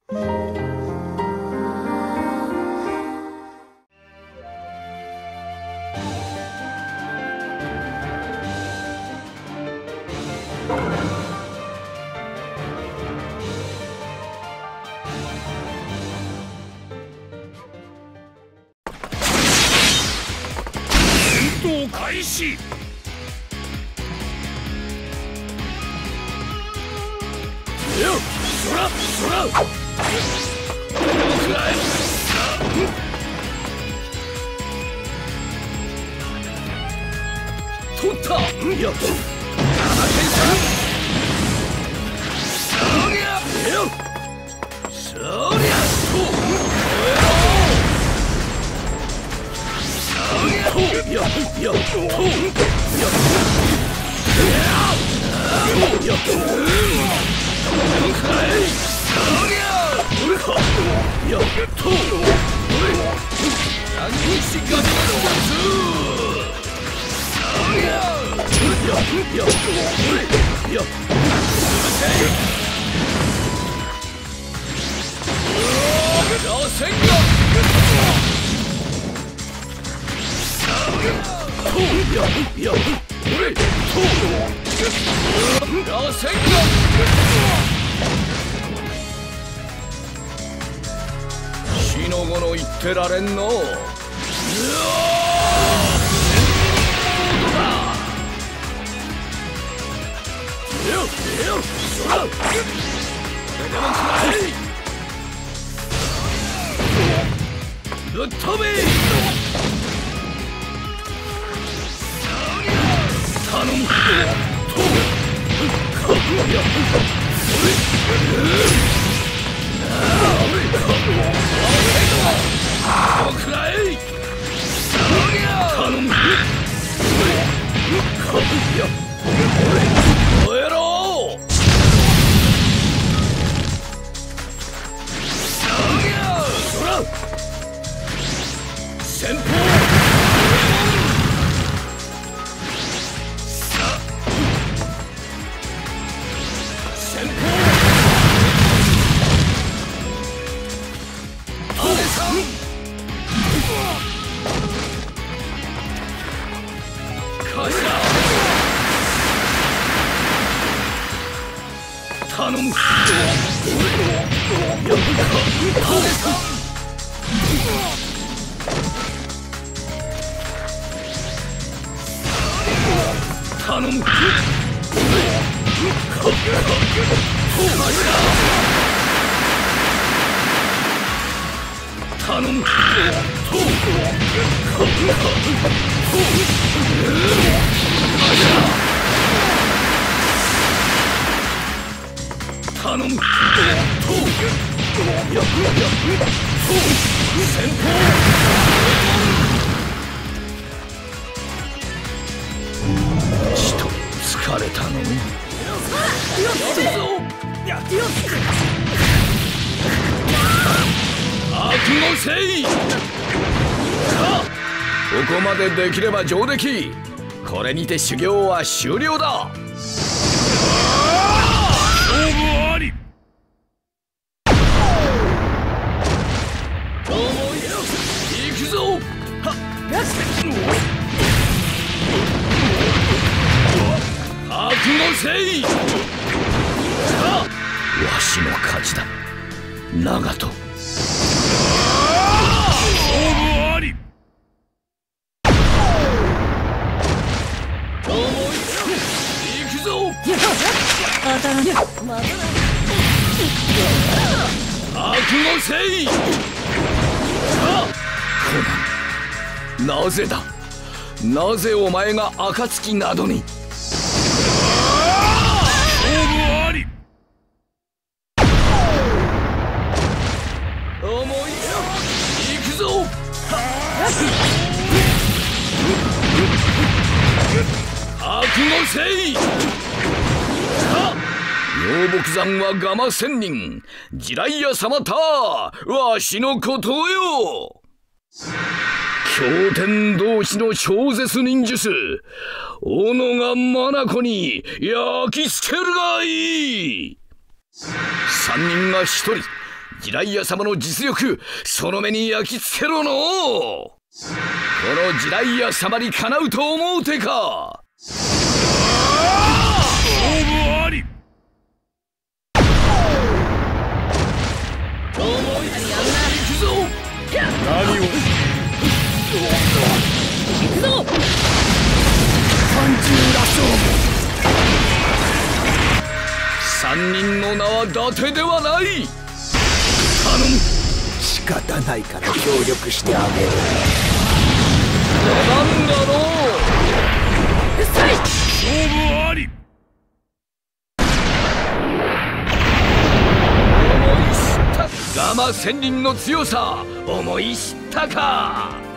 開始。よっ、そらそら。取った。よっ。7点差。そりゃ。よっ。そりゃ。と。よっよっとよっよっ死の後の言ってられんの。ぶっ飛べ。頼む。先鋒。頼む。頼む。頼む。頼む。先鋒。ちと疲れたの。悪のせい。ここまでできれば上出来。これにて修行は終了だ。勝負あり。行くぞ。悪のせい。わしの勝ちだ、長門。勝負あり。行くぞ。当たらぬ。悪のせい。コナン、なぜだ。なぜお前が暁などに。勝負あり。思い行くぞ。悪のせい。妙木山はガマ仙人、地雷屋様たわしのことよ。経典同士の超絶忍術、斧が眼に焼き付けるがいい。3人が1人、 ジライア様の実力その目に焼き付けろの。このジライア様にかなうと思うてか。 勝負あり。 行くぞ。 何を。 行くぞ。三重羅勝負。三人の名は伊達ではない。頼む。 仕方ないから協力してあげる。 出番だろう。 勝負あり。 思い知った。ガマ仙人の強さ思い知ったか。